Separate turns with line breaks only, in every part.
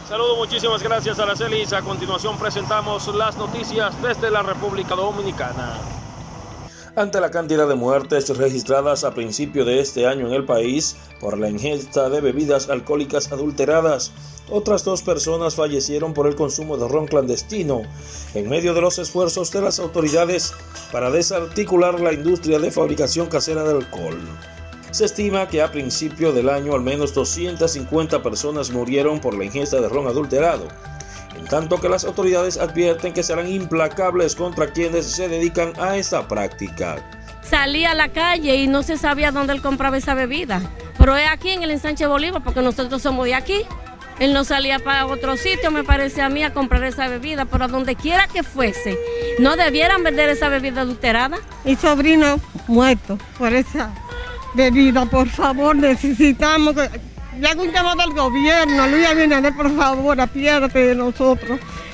Saludos, muchísimas gracias, Aracelis. A continuación presentamos las noticias desde la República Dominicana. Ante la cantidad de muertes registradas a principio de este año en el país por la ingesta de bebidas alcohólicas adulteradas, otras 2 personas fallecieron por el consumo de ron clandestino, en medio de los esfuerzos de las autoridades para desarticular la industria de fabricación casera de alcohol. Se estima que a principio del año al menos 250 personas murieron por la ingesta de ron adulterado, en tanto que las autoridades advierten que serán implacables contra quienes se dedican a esta práctica.
Salí a la calle y no se sabía dónde él compraba esa bebida, pero es aquí en el Ensanche Bolívar, porque nosotros somos de aquí. Él no salía para otro sitio, me parece a mí, a comprar esa bebida, pero a donde quiera que fuese, no debieran vender esa bebida adulterada.
Mi sobrino muerto por esa bebida, por favor, necesitamos que le haga un llamado al gobierno, Luis Abinader, por favor, apiádate de nosotros,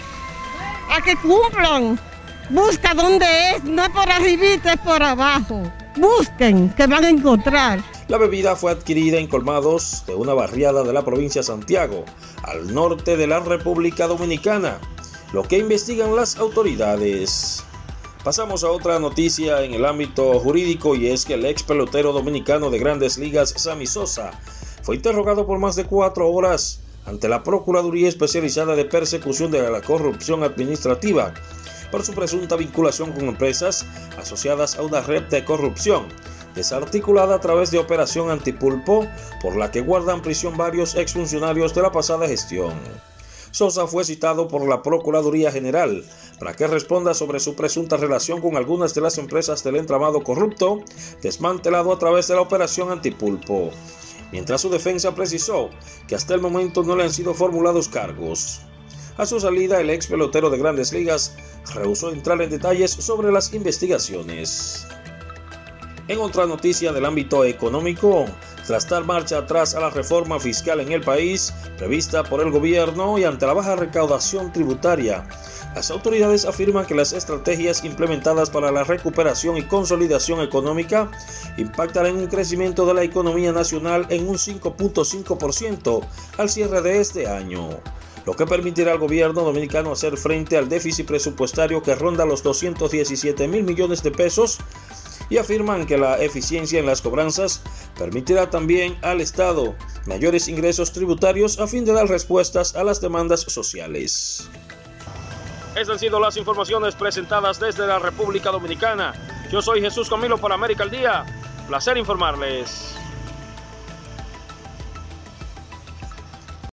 a que cumplan. Busca dónde es, no es por arribita, es por abajo. Busquen, que van a encontrar.
La bebida fue adquirida en colmados de una barriada de la provincia de Santiago, al norte de la República Dominicana, lo que investigan las autoridades. Pasamos a otra noticia en el ámbito jurídico, y es que el ex pelotero dominicano de Grandes Ligas, Sammy Sosa, fue interrogado por más de 4 horas ante la Procuraduría Especializada de Persecución de la Corrupción Administrativa por su presunta vinculación con empresas asociadas a una red de corrupción desarticulada a través de Operación Antipulpo, por la que guardan prisión varios exfuncionarios de la pasada gestión. Sosa fue citado por la Procuraduría General para que responda sobre su presunta relación con algunas de las empresas del entramado corrupto desmantelado a través de la Operación Antipulpo, mientras su defensa precisó que hasta el momento no le han sido formulados cargos. A su salida, el ex pelotero de Grandes Ligas rehusó entrar en detalles sobre las investigaciones. En otra noticia del ámbito económico, tras dar marcha atrás a la reforma fiscal en el país prevista por el gobierno y ante la baja recaudación tributaria, las autoridades afirman que las estrategias implementadas para la recuperación y consolidación económica impactarán en un crecimiento de la economía nacional en un 5.5% al cierre de este año, lo que permitirá al gobierno dominicano hacer frente al déficit presupuestario que ronda los 217.000 millones de pesos, y afirman que la eficiencia en las cobranzas permitirá también al Estado mayores ingresos tributarios a fin de dar respuestas a las demandas sociales. Estas han sido las informaciones presentadas desde la República Dominicana. Yo soy Jesús Camilo para América al Día. Placer informarles.